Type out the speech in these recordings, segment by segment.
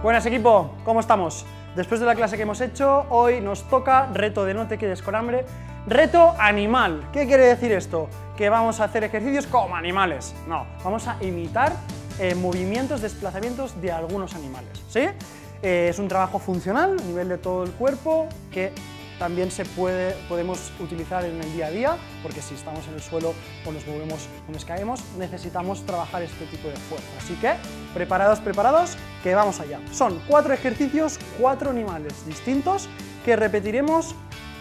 Buenas equipo, ¿cómo estamos? Después de la clase que hemos hecho, hoy nos toca reto de no te quedes con hambre, reto animal. ¿Qué quiere decir esto? Que vamos a hacer ejercicios como animales. No, vamos a imitar movimientos, desplazamientos de algunos animales, ¿sí? Es un trabajo funcional a nivel de todo el cuerpo que también podemos utilizar en el día a día, porque si estamos en el suelo o nos movemos o nos caemos, necesitamos trabajar este tipo de fuerza. Así que, preparados, que vamos allá. Son 4 ejercicios, 4 animales distintos que repetiremos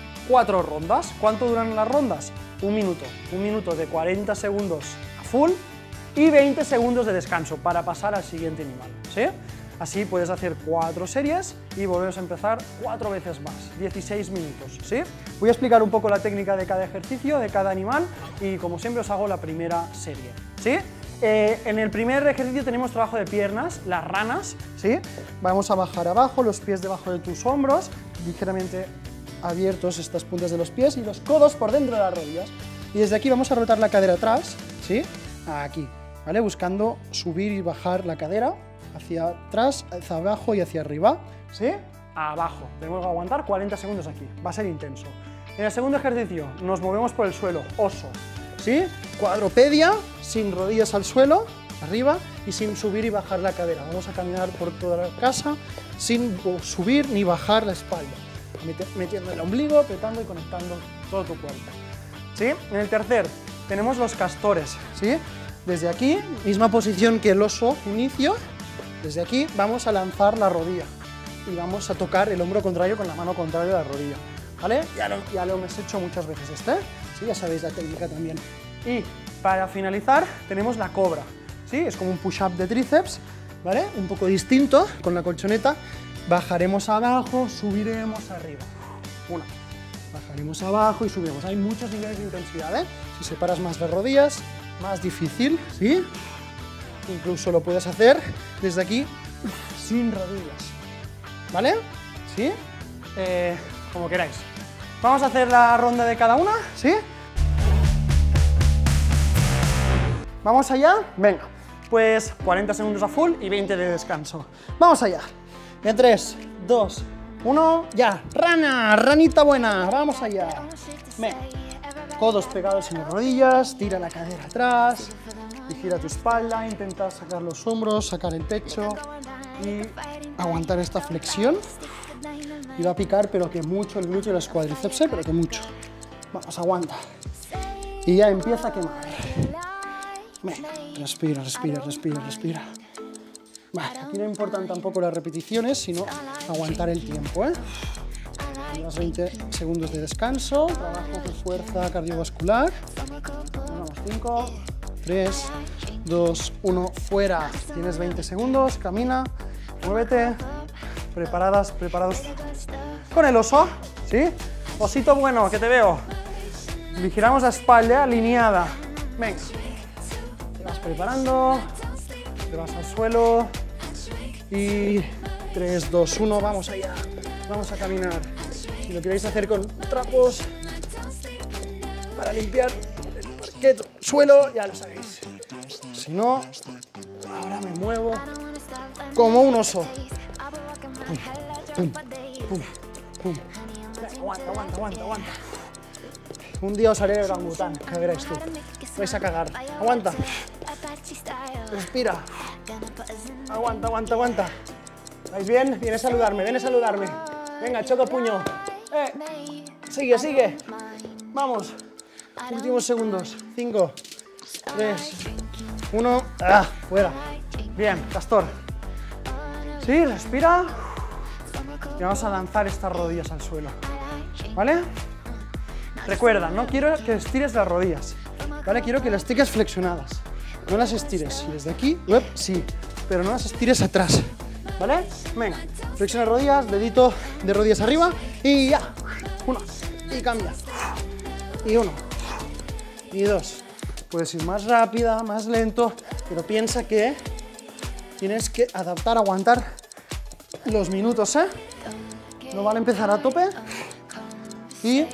4 rondas. ¿Cuánto duran las rondas? Un minuto de 40 segundos a full y 20 segundos de descanso para pasar al siguiente animal, ¿sí? Así puedes hacer 4 series y volvemos a empezar 4 veces más, 16 minutos, ¿sí? Voy a explicar un poco la técnica de cada ejercicio, de cada animal, y como siempre os hago la primera serie, ¿sí? En el primer ejercicio tenemos trabajo de piernas, las ranas, ¿sí? Vamos a bajar abajo, los pies debajo de tus hombros, ligeramente abiertos estas puntas de los pies y los codos por dentro de las rodillas. Y desde aquí vamos a rotar la cadera atrás, ¿sí? Aquí, ¿vale? Buscando subir y bajar la cadera hacia atrás, hacia abajo y hacia arriba, ¿sí? Abajo. Tenemos que aguantar 40 segundos aquí, va a ser intenso. En el segundo ejercicio nos movemos por el suelo, oso, ¿sí? Cuadrupedia, sin rodillas al suelo, arriba, y sin subir y bajar la cadera. Vamos a caminar por toda la casa sin subir ni bajar la espalda, metiendo el ombligo, apretando y conectando todo tu cuerpo, ¿sí? En el tercer tenemos los castores, ¿sí? Desde aquí, misma posición que el oso inicio. Desde aquí vamos a lanzar la rodilla y vamos a tocar el hombro contrario con la mano contraria de la rodilla, ¿vale? Ya lo hemos hecho muchas veces ¿sí? Ya sabéis la técnica también. Y para finalizar tenemos la cobra, ¿sí? Es como un push-up de tríceps, ¿vale? Un poco distinto, con la colchoneta. Bajaremos abajo, subiremos arriba. Una. Bajaremos abajo y subiremos. Hay muchos niveles de intensidad, ¿eh? Si separas más las rodillas, más difícil, ¿sí? Incluso lo puedes hacer desde aquí sin rodillas, ¿vale? ¿Sí? Como queráis. Vamos a hacer la ronda de cada una, ¿sí? ¿Vamos allá? Venga, pues 40 segundos a full y 20 de descanso. ¡Vamos allá! En 3, 2, 1, ya. ¡Rana! ¡Ranita buena! ¡Vamos allá! Venga. Codos pegados en las rodillas, tira la cadera atrás, y gira tu espalda, intenta sacar los hombros, sacar el pecho y aguantar esta flexión. Y va a picar, pero que mucho el glúteo y los cuádriceps, pero que mucho. Vamos, aguanta. Y ya empieza a quemar. Venga, respira, respira, respira, respira. Vale, aquí no importan tampoco las repeticiones, sino aguantar el tiempo, ¿eh? Unos 20 segundos de descanso, trabajo de fuerza cardiovascular. Vamos, 5, 3, 2, 1, fuera. Tienes 20 segundos, camina, muévete. Preparados con el oso, ¿sí? Osito bueno, que te veo. Vigilamos la espalda alineada. Venga. Te vas preparando, te vas al suelo. Y 3, 2, 1, vamos allá. Vamos a caminar. Si lo queréis hacer con trapos para limpiar el parquet, suelo, ya lo sabéis. Si no, ahora me muevo como un oso. Pum, pum, pum, pum. Aguanta. Un día os haré el orangután, que veréis tú. Vais a cagar. Aguanta. Respira. Aguanta. ¿Vais bien? Viene a saludarme. Venga, choca puño. Sigue. Vamos. Últimos segundos. 5, 3, 1. Fuera. Bien, castor. Sí, respira. Y vamos a lanzar estas rodillas al suelo. ¿Vale? Recuerda, no quiero que estires las rodillas. ¿Vale? Quiero que las tengas flexionadas. No las estires. Desde aquí, sí. Pero no las estires atrás. ¿Vale? Venga, flexiona rodillas, dedito de rodillas arriba y ya. 1, y cambia. Y 1, y 2. Puedes ir más rápida, más lento, pero piensa que tienes que adaptar, aguantar los minutos, ¿eh? No vale empezar a tope y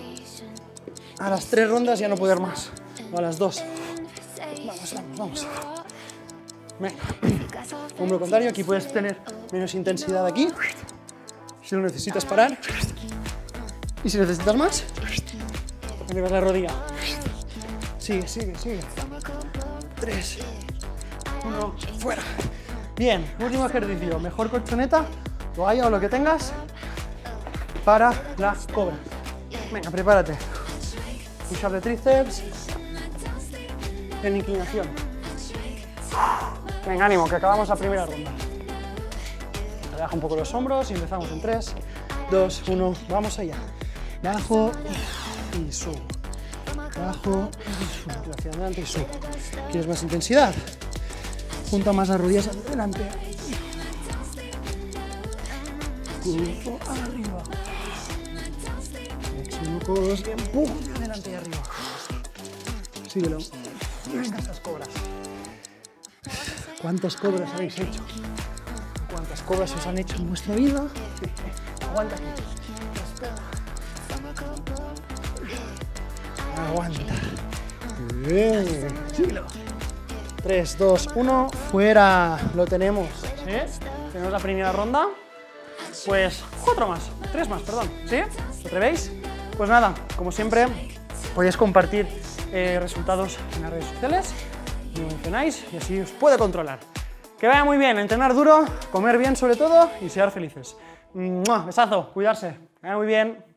a las 3 rondas ya no poder más. O a las 2. Vamos. Venga. Hombro contrario, aquí puedes tener menos intensidad aquí. Si no necesitas parar. Y si necesitas más, elevas la rodilla. Sigue, sigue, sigue. 3, 1, fuera. Bien, último ejercicio. Mejor colchoneta, toalla o lo que tengas para la cobra. Venga, prepárate. Push-up de tríceps en inclinación. Venga, ánimo, que acabamos la primera ronda. Relaja un poco los hombros y empezamos en 3, 2, 1, vamos allá. Bajo y subo. Bajo y subo. Hacia adelante y subo. ¿Quieres más intensidad? Junta más las rodillas hacia adelante. Cuerpo arriba. Exhalo codos y empujo hacia adelante y arriba. Síguelo. Venga, estas cobras. ¿Cuántas cobras habéis hecho? ¿Cuántas cobras os han hecho en vuestra vida? Aguanta aquí. Aguanta. Bien. Síguelo. 3, 2, 1. Fuera. Lo tenemos. ¿Sí? Tenemos la primera ronda. Pues 4 más. 3 más, perdón. ¿Sí? ¿Lo atrevéis? Pues nada, como siempre, podéis compartir resultados en las redes sociales. Me mencionáis y así os puedo controlar. Que vaya muy bien, entrenar duro, comer bien sobre todo y ser felices. ¡Mua! Besazo, cuidarse. Que vaya muy bien.